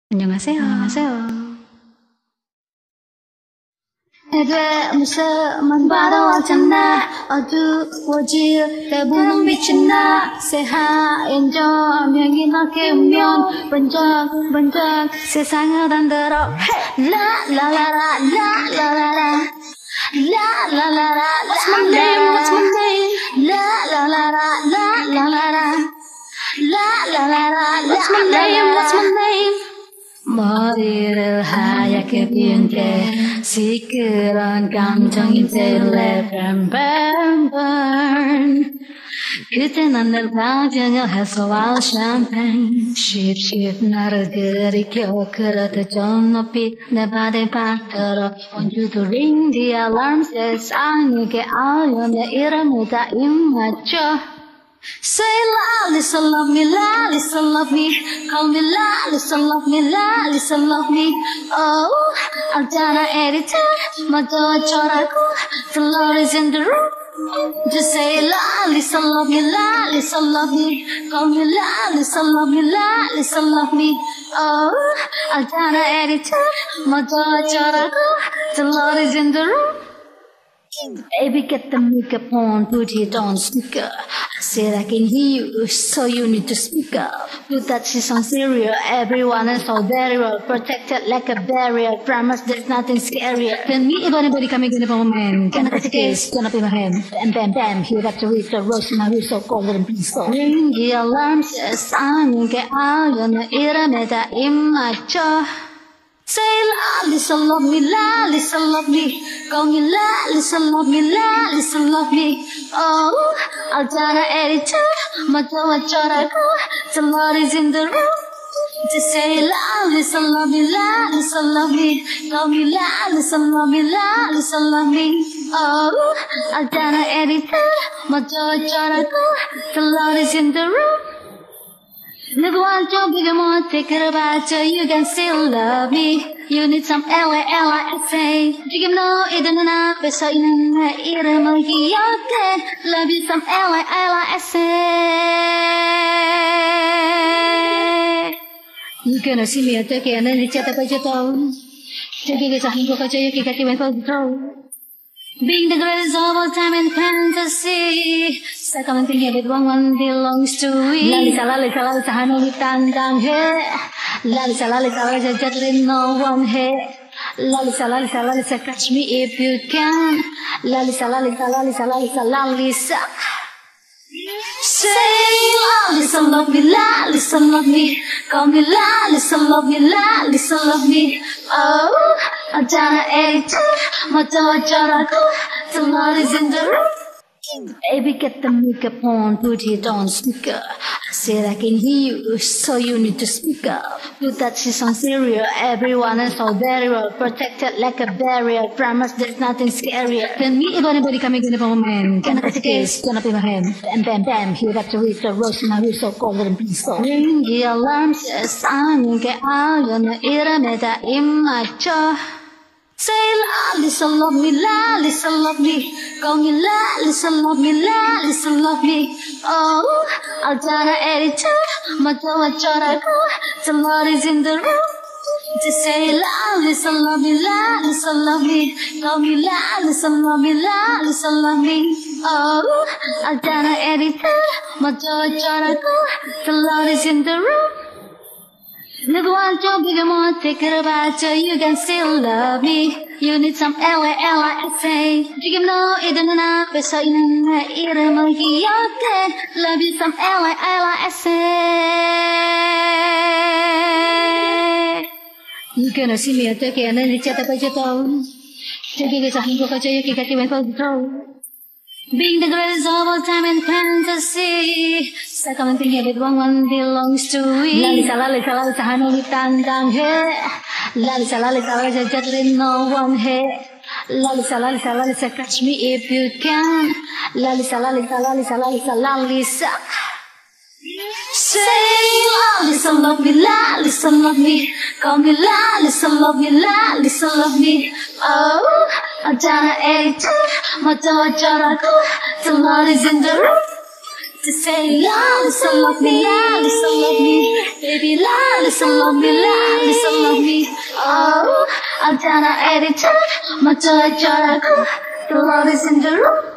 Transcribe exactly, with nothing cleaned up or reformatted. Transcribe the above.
안녕하세요. 안녕하세요. 해돼 모습만 봐도 알잖아. 어두워질 때 분홍빛이 나. 새하얀 조명이 너게 오면 번쩍번쩍 세상을 흔들어. 라라라라 라라라라 라라라라 What's my name? What's my name? 라라라라 라라라라 라라라라 What's my name? What's my name? 머리를 하얗게 빈 게 시끄러운 감정이 들래 burn burn burn 그때 난 늘 방정을 해소할 샴페인 쉽쉽 나를 들이켜 그러듯 좀 높이 내 발에 박들어 Want you to ring the alarm 세상에게 알려 내 이름을 다 입맞춰 Say la, listen, love me, la, listen, love me. Call me la, listen, love me, la, listen, love me. Oh, 알잖아 anytime, 먼저 어쩌라고. The Lord is in the room. Just say la, listen, love me, la, listen, love me. Call me la, listen, love me, la, listen, love me. Oh, 알잖아 anytime, 먼저 어쩌라고. The Lord is in the room. Baby, get the microphone, put it on speaker. I said I can hear you, so you need to speak up. Put that shit on stereo, everyone is so very well protected like a barrier. Promise there's nothing scarier than me. If anybody coming in the moment, can I catch a case? Gonna be my hand. Bam, bam, bam, here got to reach the roast, my wrist so cold and peaceful. Ring the alarm, says I'm get out, and the 이름에 다 입맞춰. Say la, listen, love me, la, listen, love me. Call me la, listen, love me, la, listen, love me. Oh, 알잖아 anytime, 먼저 어쩌라고. The Lord is in the room. Just say la, listen, love me, la, listen, love me. Call me la, listen, love me, la, listen, love me. Oh, 알잖아 anytime, 먼저 어쩌라고. The Lord is in the room. 누구한테 비교 못해 그래봤자 you can still love me. You need some L A L I S A. 지금 너희들 눈앞에 서 있는 내 이름을 기억해. Love you some L A L I S A. You gonna see me 어떻게 하는 일자 다 빠져도 저기에서 행복하죠 여기까지 왜 빠져도 Being the greatest of all time in fantasy. Second thing everyone one belongs to we. lalisa lalisa lalisa 하늘이 당당해. lalisa lalisa lalisa 저들은 no one 해. lalisa lalisa lalisa catch me if you can. lalisa lalisa lalisa lalisa lalisa. Say la, listen, love me, la, listen, love me. Call me la, listen, love me, la, listen, love me. Oh, 알잖아 anytime, 먼저 어쩌라고. The Lord is in the room. Baby, get the microphone, put it on speaker. I said I can hear you, so you need to speak up. Put that shit on stereo, everyone is so very well protected like a barrier. Promise there's nothing scarier than me. If anybody coming in the moment, can I catch a case? Gonna be my hand. Bam, bam, bam, here got to reach the roast, my wrist so cold and peaceful. Ring the alarm, says I'm get out, and the 이름에 다 입맞춰. Say la, listen, love me, la, listen, love me. Call me la, listen, love me, la, listen, love me. Oh, 알잖아 anytime, 먼저 어쩌라고. The Lord is in the room. Just say la, listen, love me, la, listen, love me. Call me la, listen, love me, la, listen, love me. Oh, 알잖아 anytime, 먼저 어쩌라고. The Lord is in the room. 누구한테 비교 못해 그래봤자 you can still love me. You need some L A L I S A. 지금 너희들 눈앞에 서 있는 내 이름을 기억해. Love you some L A L I S A. You gonna see me 어떻게 하는 일자 다 빠져도 저기에서 행복하죠 여기까지 왜 빠져도 Being the greatest of all time in fantasy. Second thing everyone one belongs to we. lalisa lalisa lalisa 하늘이 당당해. lalisa lalisa lalisa 저들은 no one 해. lalisa lalisa lalisa catch me if you can. lalisa lalisa lalisa lalisa lalisa. Say la, listen, love me, la, listen, love me. Call me la, listen, love me, la, listen, love me. Oh, 알잖아 anytime, 먼저 어쩌라고. The Lord is in the room. To say la, listen, love me, la, listen, love me. Baby lie, listen love me, lie, listen love me. Oh, 알잖아 anytime, 먼저 해줘라고. The love is in the room.